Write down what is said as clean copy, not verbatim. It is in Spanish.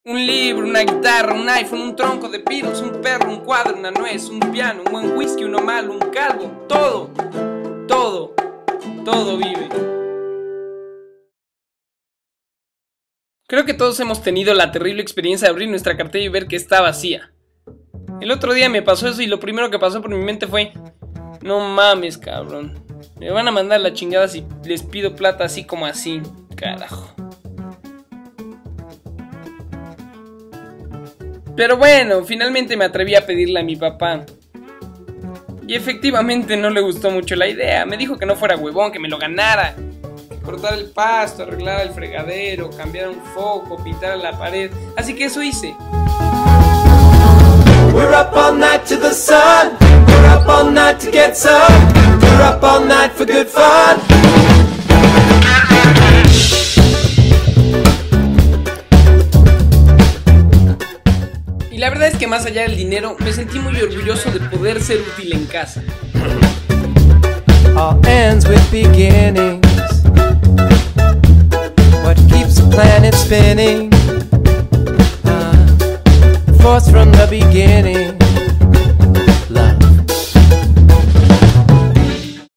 Un libro, una guitarra, un iPhone, un tronco de Beatles, un perro, un cuadro, una nuez, un piano, un buen whisky, uno malo, un calvo, todo vive. Creo que todos hemos tenido la terrible experiencia de abrir nuestra cartera y ver que está vacía. El otro día me pasó eso y lo primero que pasó por mi mente fue: no mames, cabrón, me van a mandar la chingada si les pido plata así como así, carajo. Pero bueno, finalmente me atreví a pedirle a mi papá. Y efectivamente no le gustó mucho la idea. Me dijo que no fuera huevón, que me lo ganara. Cortar el pasto, arreglar el fregadero, cambiar un foco, pintar la pared. Así que eso hice. We're up all night to the sun. We're up all night to get some. We're up all night for good fun. Y la verdad es que más allá del dinero, me sentí muy orgulloso de poder ser útil en casa. All ends with beginnings. What keeps the planet spinning? The force from the beginning.